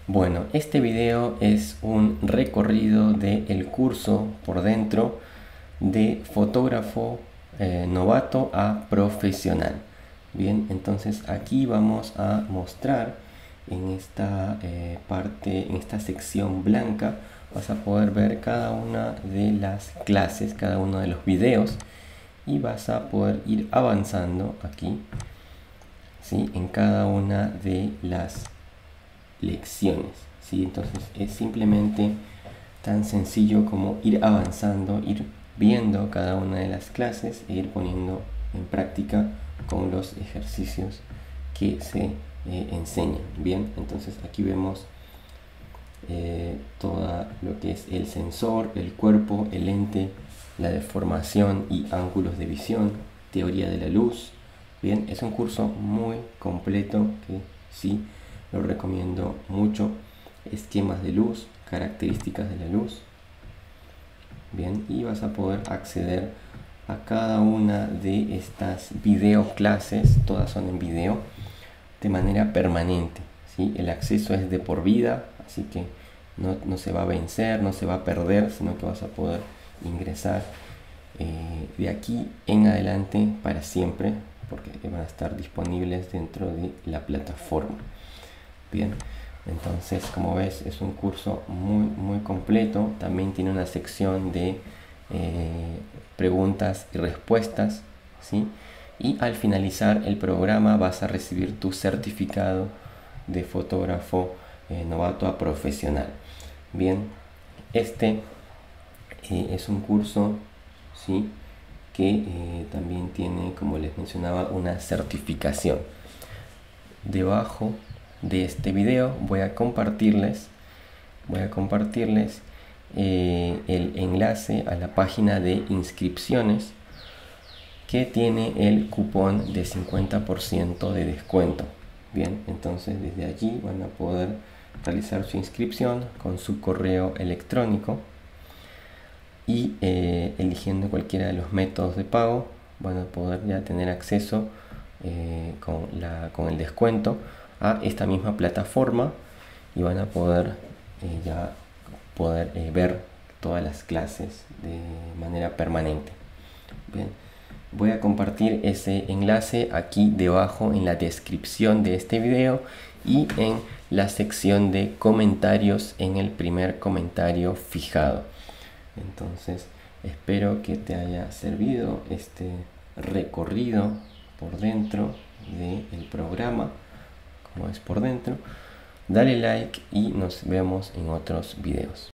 Bueno, este video es un recorrido del curso por dentro de fotógrafo novato a profesional. Bien, entonces aquí vamos a mostrar en esta parte, en esta sección blanca, vas a poder ver cada una de las clases, cada uno de los videos, y vas a poder ir avanzando aquí, ¿sí? En cada una de las lecciones, ¿sí? Entonces es simplemente tan sencillo como ir avanzando, ir viendo cada una de las clases e ir poniendo en práctica con los ejercicios que se enseñan. Bien, entonces aquí vemos todo lo que es el sensor, el cuerpo, el lente, la deformación y ángulos de visión, teoría de la luz. Bien, es un curso muy completo que sí lo recomiendo mucho. Esquemas de luz, características de la luz. Bien, y vas a poder acceder a cada una de estas video clases, todas son en video, de manera permanente, ¿sí? El acceso es de por vida, así que no se va a vencer, no se va a perder, sino que vas a poder ingresar de aquí en adelante para siempre, porque van a estar disponibles dentro de la plataforma. Bien, entonces como ves es un curso muy completo. También tiene una sección de preguntas y respuestas, ¿sí? Y al finalizar el programa vas a recibir tu certificado de fotógrafo novato a profesional. Bien, este es un curso, ¿sí? Que también tiene, como les mencionaba, una certificación. Debajo de este video voy a compartirles el enlace a la página de inscripciones que tiene el cupón de 50% de descuento. Bien, entonces desde allí van a poder realizar su inscripción con su correo electrónico y eligiendo cualquiera de los métodos de pago van a poder ya tener acceso con el descuento a esta misma plataforma y van a poder ver todas las clases de manera permanente. Bien, voy a compartir ese enlace aquí debajo en la descripción de este video y en la sección de comentarios en el primer comentario fijado. Entonces espero que te haya servido este recorrido por dentro del programa, como es por dentro. Dale like y nos vemos en otros videos.